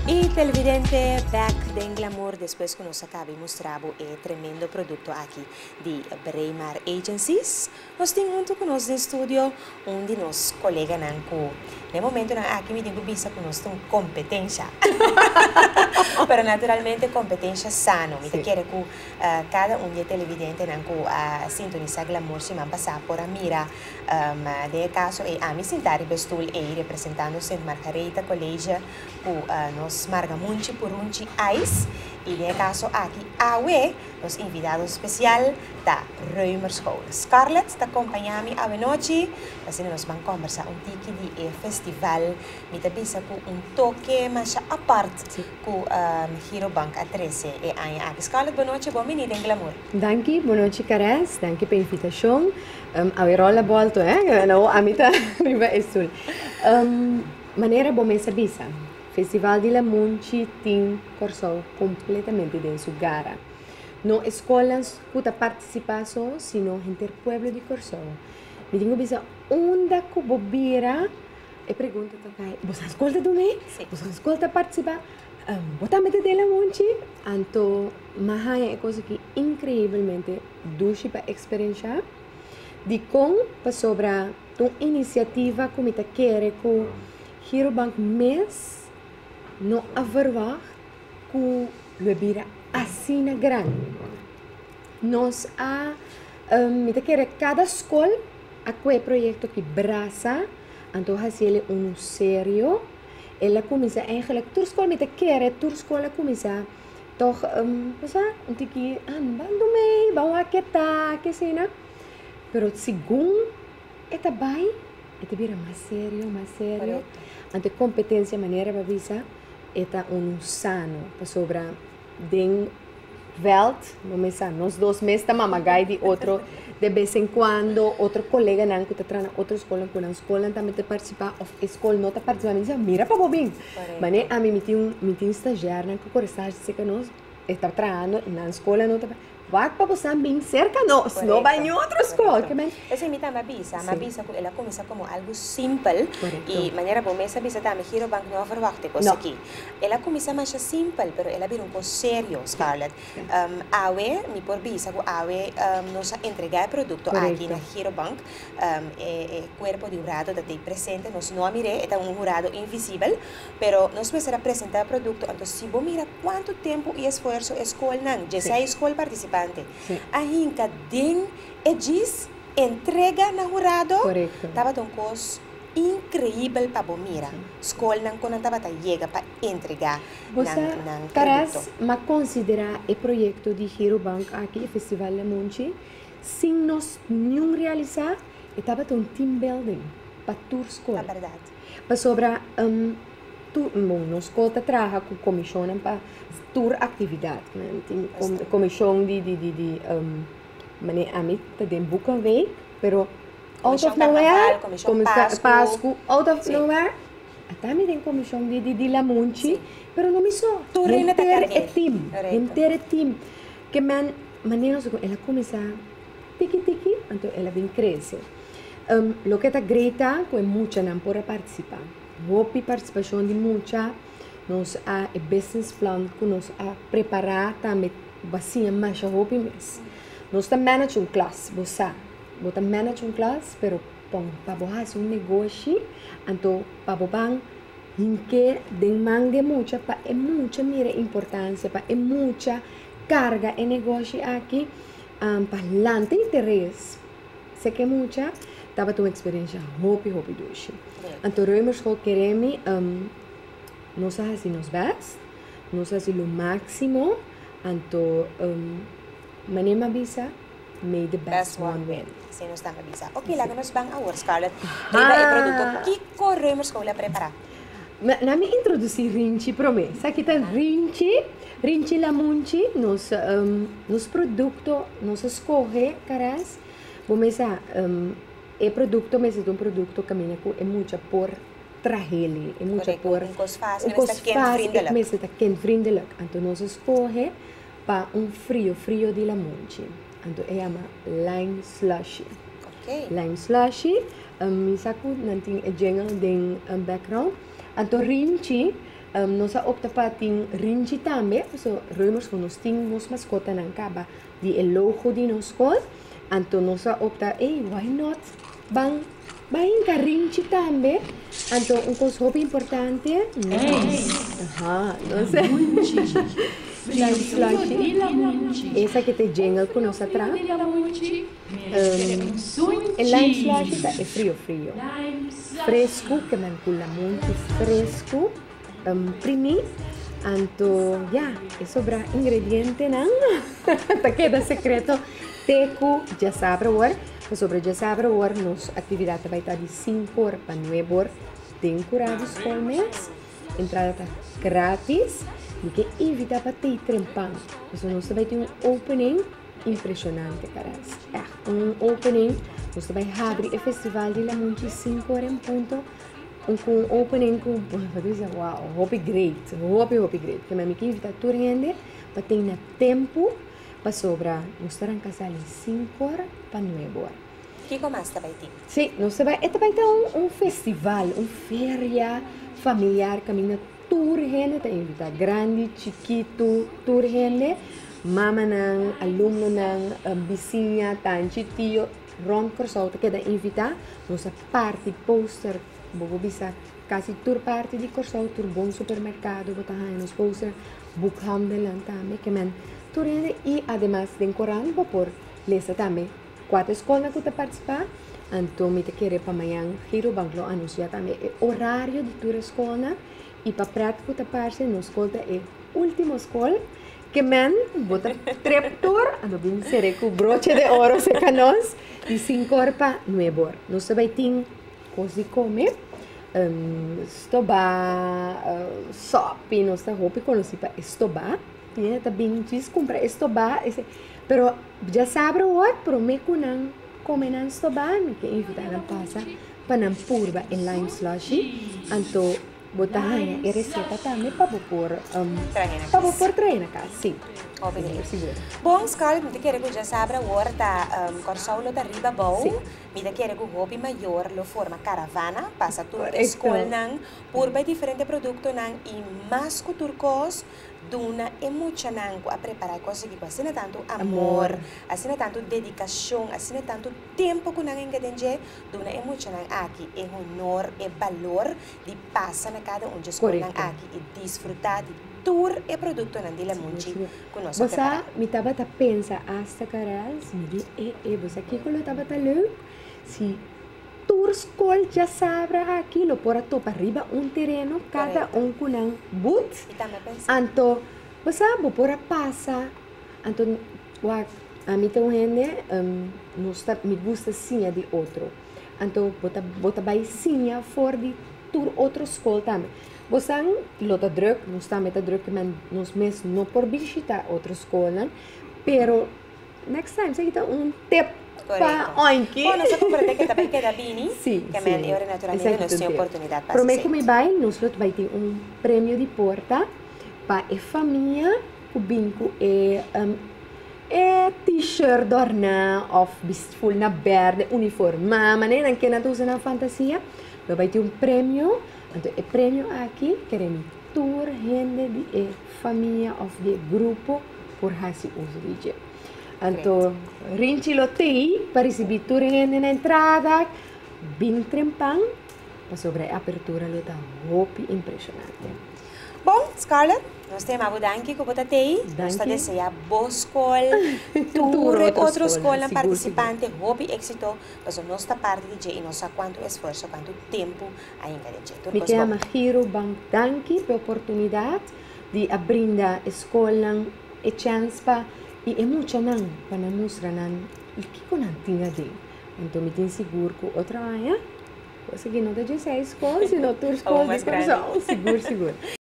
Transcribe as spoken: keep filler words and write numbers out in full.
Y televidente, back de Glamour, después que nos acaba de mostrar el tremendo producto aquí de Braemar Agencies. Nos tenemos junto con nosotros en el estudio un de los colegas Nanco. En el momento aquí me digo visa que nos tenemos competencia. Pero naturalmente competencia sano. Me sí. quiere que uh, cada un de televidente Nanco uh, sintoniza Glamour si man pasa por a mira um, de caso e a mi sentare bestul e representando Saint Margareta College ku uh, nos Margamunchi Purunchi Ice e de caso aqui awe nos invitados especial da Ruimer School. Scarlett está acompanhando a noite, assim nós vamos conversar um tiki de festival, me tá bisa com um toque mais à parte com um, Hero Bank a treze e aí aqui Scarlett, boa noite, boa menina em Glamour. Danke, boa noite Caras, danke pela invitação. Um, a rola volto, eh? Não, a mim tá, me vai sul. Um, maneira boa mesa bisa. Festival de la Munchi tem corso completamente de su gara. Não escolas que participação, sino entre pueblo de corso. Me digo bisa onda que bobira e pergunta tokai, você escolta também? Sim. Você escolta participar? Um, Bota mete de la Munchi? Anto mahaya é coisa que incrivelmente duche para experienciar. De com para sobre uma iniciativa que me tá querer com Hero Bank mês não verwacht que o bebida assim na grande. Nós a um, quer cada escola a qual projeto que braça, então fazer um sério. Ela começa eigenlijk toda escola me quer toda escola começa toch um, passa um tiki andando meio, vamos a que tá, que cena. Pero segundo eta vai, eta vira mais sério, mais sério. Ante competência maneira para visa eta um sano para sobra den Welt, no me sa, nós dois meses mamagai de outro de vez em quando outro colega não que está trana outra escola com a escola também te participar of escola não te participar me diz mira para bobin mas né a mim me tinha me tinha estagiário não que por estar se que nós está trabalhando na escola não te vai para você bem cerca nós não vai em outra escola que bem essa imita uma visa uma visa que ela começa como algo simples e maneira como essa visa também Hero Bank não verwachte coisa aqui ela começa mais simples pero ela vira um pouco sério Scarlett um, awe me por visa que awe um, nos entregar produto aqui na Hero Bank um, é, é corpo de jurado da tem presente nós não mire é um jurado invisível pero nós precisamos apresentar produto então se você mira quanto tempo e esforço a escola não já sai a escola participa Sí. Aí den e diz entrega na jurado. Correcto. Tava um coisa incrível para bomira. Escola não quando tava tá chega para entregar na na caras, mas considerar o projeto de Hero Bank aqui Festival La Munchi sem nós nenhum realizar, estava um team building para toda a escola. É verdade. Para sobra um tu, bom, nós escola trabalha com comissão para tour atividade, né? Tem com, comissão de de de, de um, mané amit tem book a week, pero out of nowhere, comissão Pasco, out of nowhere, até me tem comissão de de de La Munchi, pero não me só, inteiro é team, inteiro é team, que man maneira ela começa tiki tiki, então ela vem crescer. Um, lo que está grita, que muita não pode participar. Hopi participação de muita, nós a e business plan que nós a preparar também bacia mais a hopi mês. Nós tá manage um classe, você, você manage um classe, pero pong para fazer um negócio, então para bang hinke demande muita, para é muita mira importância, para é muita carga e negócio aqui, um, para lante interesse, sei que muita estava uma experiência hopi hopi doce. Então Ruimer School queremos um, nós assim nos best, nós assim o máximo, então um, manema visa, may the best, best one win. Sim, nós estamos visa. Ok, lá nós vamos agora, Scarlett. Leva o produto. O que o Ruimer School prepara? Na me introduzir Rinchi promessa, aqui tem Rinchi, Rinchi La Munchi, nos um, nos produto, nós escolhe caras, vamos a um, e produto, mas é um produto que caminha com é muito por trazer, é muito por um coisa fácil, um coisa fácil, mas é quente vriendelijk. Então nós escolhe para um frio, frio de La Munchi. Então é chama lime slushy. Okay. Lime slushy, um, saco nanting e jingle ding um, background. Então rinchi um, nós opta para ter rinchi também, so rumors que nós temos mascota na caba de el logo de nossa escola, então nós opta, hey, why not? Bang, bang ka rinchi também, então um coisa muito importante, aha, não sei. Lime slushy, essa que tem jingle com nossa trama. Um, el lime slushy é frio, frio. Fresco, que man kula muito fresco, um, primi. Então, já, é sobre ingrediente, não? Tá queda secreto. Teco, já sabe agora. Sobre já sabe agora, nossa atividade vai estar de cinco horas para nove horas. Tem curados por mês. Entrada está grátis. E que evita para ter trempão. Então, nós vai ter um opening impressionante, caras. É um opening. Nós vai abrir o Festival de La Monte cinco horas em ponto. Um opening com, wow, hope great. Hope, hope great. Que me que evita toda gente para ter tempo para sobrar. Nós estaremos casados em cinco horas para nove horas. O que mais vai ter? Sim, nós vai, vai ter um, um festival, uma feria familiar, caminhando. Tour gente, tem invita grande, chiquito, tour gente, mama nang, aluno nang, um, vizinha, tanti, tio, ron corso, que da invita, nossa parte poster, bobo bisa, quase tour parte de corso, tour bom supermercado, botahan nos poster, bookhandel também, que man, tour gente, e además de coran, por lesa também, quatro escolas que te participar, então me te querer para amanhã, giro banglo anunciar também, horário de tour escola. E para prático da parte, nós escolta é última escola, que man, bota treptor, ano bem será com broche de ouro se canos, de cinco horas para nove horas. Nós vai ter coisa de comer, um, estobá, uh, sopa, nós está roupa conhecida para estobá, né? Também diz comprar estobá, esse, pero já sabe o outro, pero me kunang comer na estobá, me que evitar a passar para não purba em lime slushy, então botahan e receita também para pôr um, para pôr trair na casa, sim. Bom, escola, me quero que já sabe agora tá um, corsaulo da riba bom, me quero que o hobby maior lo forma caravana, passa toda a escola nang, por bem diferente produto nang e mais que turcos, duna e mucha nang a preparar coisas que assim tanto amor, assim tanto dedicação, assim tanto tempo que nang engadenge, duna e mucha nang aqui é honor e valor de passar na cada um de escola nang aqui e desfrutar de tour e produto nang dila munchi com nós preparar. Você me tava a pensar hasta caras, me di e e você aqui quando tava a ler, se tour school já sabe aqui lo por a topa arriba um terreno cada um com um boot. Então, você vou por a passa. Então, a mim tem gente, um, está me gusta sim de outro. Então, bota bota vai sim fora de tour outro escola também. Você lo tá druk, não está meta druk, mas nós mesmos não por visitar outra escola, pero next time você tem um tip para onde? Bom, nós compreendemos que também queda bem, sim, que é eu naturalmente nós temos oportunidade para fazer. Prometo que me vai, nós vai ter um prêmio de porta para a família, o binco é um, é t-shirt dorna, of full na verde, uniforme, mas nem que não usa na fantasia, vai ter um prêmio. Então, o prêmio aqui, queremos toda gente de família ou de grupo por fazer uso de dia. Então, rinchi lotei para receber toda gente na entrada, bem trempão, para sobre a abertura lota roupa impressionante. Bom, Scarlett, nós temos a danke que você tem. Nós deseja boa escola, tour e outra escola participante, roupa e êxito, mas nossa parte de dia e nossa quanto esforço, quanto tempo ainda de dia. Me chamo Hiro Bang danke pela oportunidade de abrir a escola e chance para e é muito não para mostrar não o que eu não tinha de. Então me tenho seguro que outra manhã, você que não tem dezesseis escolas, se não tour escola, seguro, seguro.